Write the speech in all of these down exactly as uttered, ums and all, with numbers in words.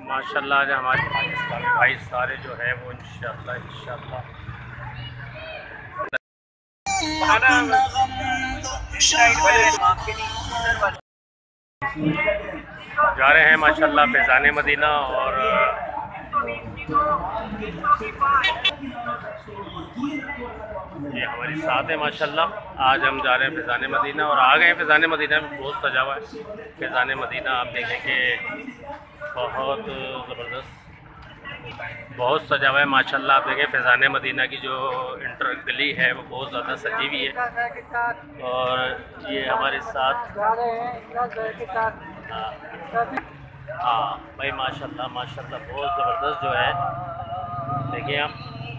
माशाल्लाह आज हमारे पाकिस्तानी भाई सारे जो है वो इंशाल्लाह इंशाल्लाह जा रहे हैं माशाल्लाह फैज़ान मदीना। और ये हमारी साथ है माशाल्लाह। आज हम जा रहे हैं फैज़ान मदीना और आ गए हैं फैज़ान मदीना में। बहुत सजा हुआ है फैज़ान मदीना, आप देखें कि बहुत ज़बरदस्त, बहुत सजा हुआ है माशाल्लाह। आप देखें फैज़ान मदीना की जो इंटर गली है वो बहुत ज़्यादा सजी हुई है। और ये हमारे साथ हाँ भाई माशाल्लाह माशाल्लाह बहुत ज़बरदस्त जो है। देखिए आप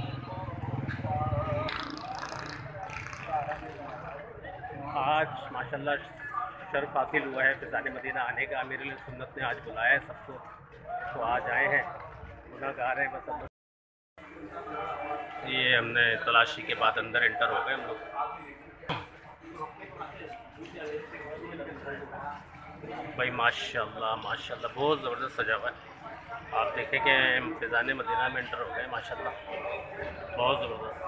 आज माशाल्लाह शर्फ हासिल हुआ है फैज़ान मदीना आने का। अमीर सुन्नत ने आज बुलाया है सबको, तो आज आए हैं, गुनाहगार हैं बस हम। ये हमने तलाशी के बाद अंदर एंटर हो गए हम लोग। भाई माशाल्लाह माशाल्लाह बहुत ज़बरदस्त सजा हुआ है। आप देखें कि हम फैज़ान मदीना में एंटर हो गए माशाल्लाह, बहुत ज़बरदस्त।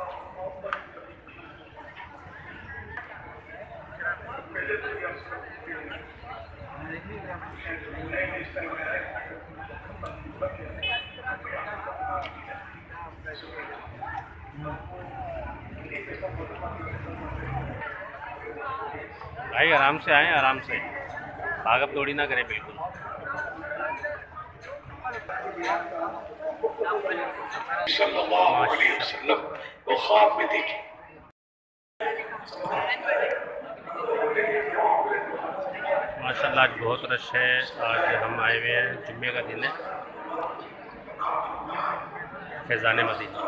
भाई आराम से आएँ, आराम से, भागम दौड़ी ना करें बिल्कुल। सल्लल्लाहु अलैहि वसल्लम वो ख्वाब में देखी। माशाल्लाह आज बहुत रश है। आज हम आए हुए हैं, जुम्मे का दिन है, फैज़ान मदीना।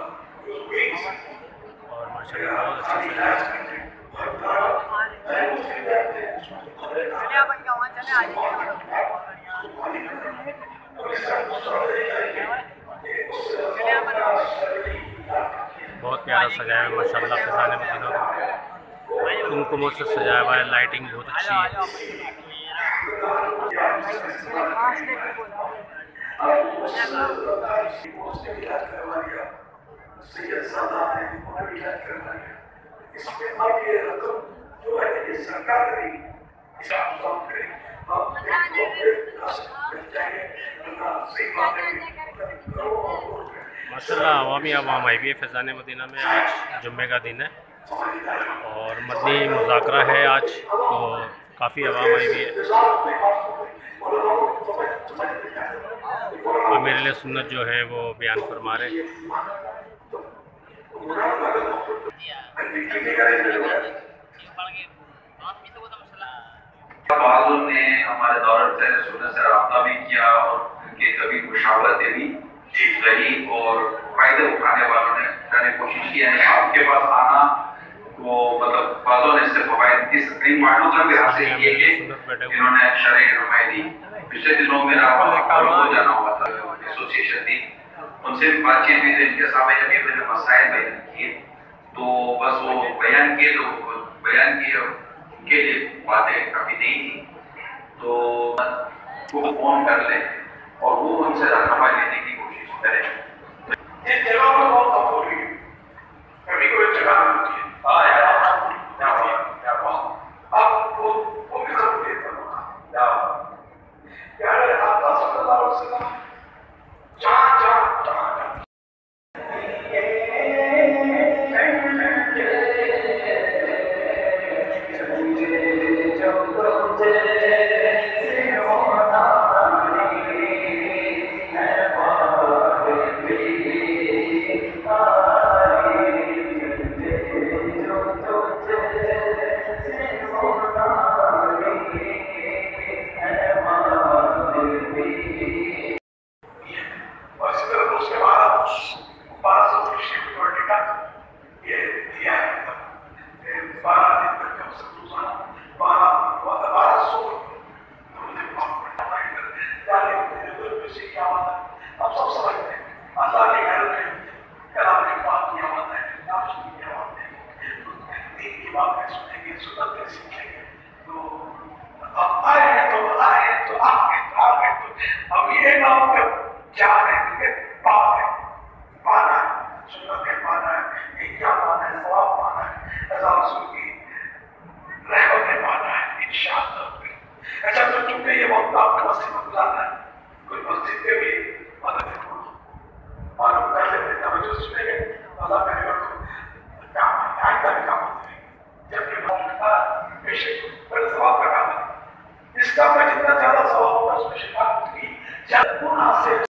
और माशाल्लाह बहुत अच्छा से बहुत प्यारा सजाया है माशाल्लाह फैज़ान मदीना को। कुमकुमों से सजाया हुआ है, लाइटिंग बहुत अच्छी है। माशाल्लाह अवामी आवाम आई भी है फैज़ान मदीना में। आज जुम्मे का दिन है और मदनी मुज़ाकरा है आज, तो काफ़ी आवाम आई भी है। अमीर सुन्नत जो है वो बयान फरमा रहे हैं। बाज़ों ने हमारे दौर सुन्नत से रब्ता भी किया और उनके कभी मुशावरतें भी रही और फायदे उठाने वालों ने करने की कोशिश की है। आपके पास आना वो मतलब बाज़ों ने इससे फवायद इस इन मालूम का भी हासिल किए कि इन्होंने शरई रहनुमाई दी। पिछले दिनों में हो जाना हुआ था, एसोसिएशन थी, उनसे भी बातचीत भी थी। इनके सामने जब ये मैंने मसाइल बयान किए तो बस वो बयान किए तो बयान किए, उनके लिए बातें काफ़ी नहीं थी, तो वो फोन कर ले और वो उनसे रहनुमाई लेने की कोशिश करें। इस जगह पर बहुत कम हो रही है, कभी कोई जगह नहीं होती है। हाँ यार क्या हुआ क्या हुआ आप वो वो भी सब देता होगा क्या यार आप सल्लल्लाहु अलैहि वसल्लम जहाँ जहाँ जहाँ जान है, ठीक है, पाप है, पाना है, सुन्नत है पाना है, एक क्या पाना है, सवाब पाना है, रज़ा रसूल की